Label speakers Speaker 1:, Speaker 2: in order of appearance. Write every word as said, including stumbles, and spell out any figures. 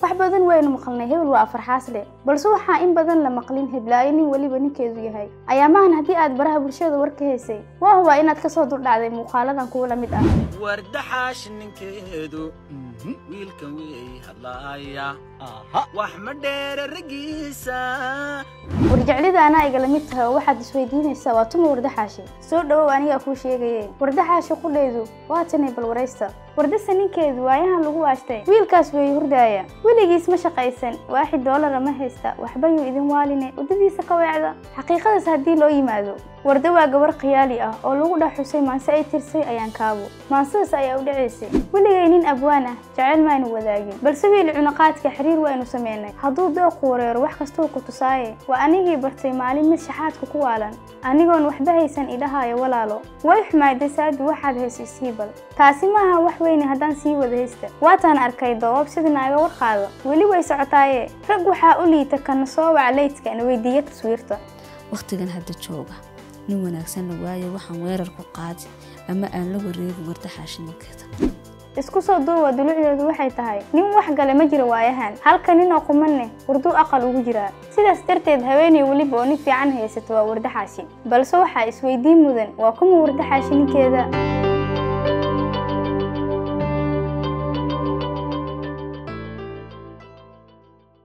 Speaker 1: wax badan waynu maqalnay hebel waa farxaas leh balse waxa in badan la maqlin heblaayin waliba ninkeedu yahay ayaamahan hadii aad baraha bulshada warka heysay waa huwa inaad ka soo durdhacday muuqaaladan kuwa la mid ah
Speaker 2: wardaxaash ninkeedu wiilkan way hadlaaya wax ma dheer ragiisa
Speaker 1: warjaclida ana iga la mid tahay waxaad isweydiinaysaa waa tuma wardaxaashi soo dhawow aniga ku sheegayeen wardaxaashi qudheedu waa tanay bal wareysta wardasa ninkeedu waayahan lagu waashtay wiilkaas way hurdaaya weligiis ma shaqaysan waaxid doolar ma haysta waxba uu idin waaline wadadiisa ka weecda xaqiiqadaas hadii loo yimaado warda waa gabar qiyaali ah oo lagu dhaxusay maanse ay tirsay ayaan kaabo maansadas ayaa u dhaceysay weligay nin abwaan ah jacayl ma aynu wadaagin balse wiil cunaqaadka xiriir waynu sameynay hadduu dooq wareero wax kastoo ku tusaaye waa anigii bartay maalin mid shaxaadka ku waalan anigoon waxba haysan idhahayo walaalo way xumaayday saadu waxaad haysay siibal taasi maaha wax weyn haddaan sii wada haysta waataan arkay doob sidii naaga warqaado weli way socotaaye rag waxaa u liita kana soo wac leydka ana weydiiyo taswiirta
Speaker 3: waqtigan hadda jooga nin wanaagsan la waayo waxaan weerar ku qaadi ama aan la wareego wardaxaashi ninkeeda
Speaker 1: isku soo duuba dulucdeedu waxay tahay nin wax gale ma jiro waayahan halka nin oo qumanne wardu aqal ugu jira sidaas darteed haweeney waliba oo nin fiican haysato waa wardaxaashi balse waxa isweydiin mudan waa kuma wardaxaashi ninkeeda